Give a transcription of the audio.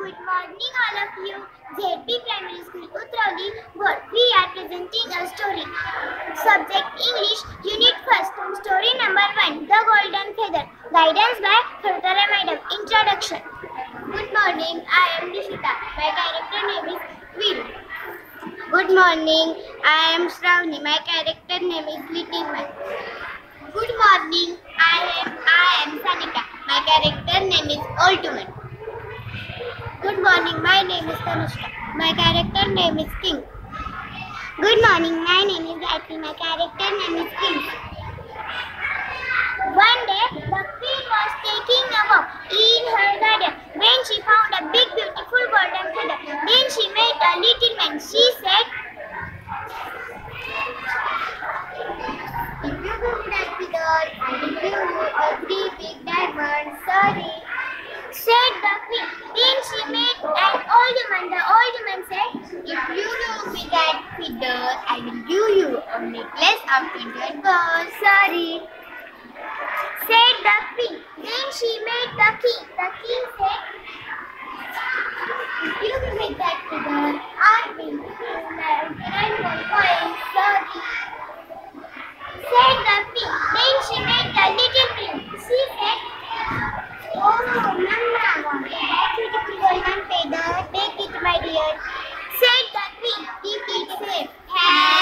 Good morning all of you. ZP Primary School Utrauli Board. We are presenting a story. Subject English, Unit 1st. Story number 1. The Golden Feather. Guidance by Khartara Madam. Introduction. Good morning. I am Nishita. My character name is Veeru. Good morning. I am Shravani. My character name is Little Man. Good morning. I am Sanika. My character name is Old Woman. Good morning. My name is Tanushka. My character name is King. Good morning. My name is Gayatri. My character name is King. One day, the queen was taking a walk in her garden when she found a big, beautiful golden feather. Then she met a little man. She said, "If you give me that feather, I will give you a 3 big diamonds." "Sorry," said the queen. Then she met an old woman. The old woman said, "If you give me that feather, I will give you a necklace of 21 pearls." "Sorry," said the queen. Then she met the king. The king said, "If you give me that feather, I will give you 91 coins." "Sorry," said the queen. Then she met the little queen. She said, "Oh, Mama, I want that beautiful golden feather. Take it, my dear," said the queen. "Keep it safe."